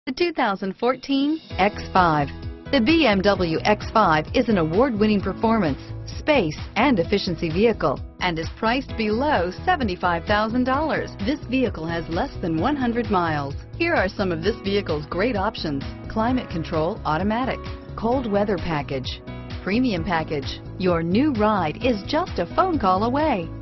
The 2014 X5. The BMW X5 is an award-winning performance, space, and efficiency vehicle and is priced below $75,000. This vehicle has less than 100 miles. Here are some of this vehicle's great options: climate control automatic, cold weather package, premium package. Your new ride is just a phone call away.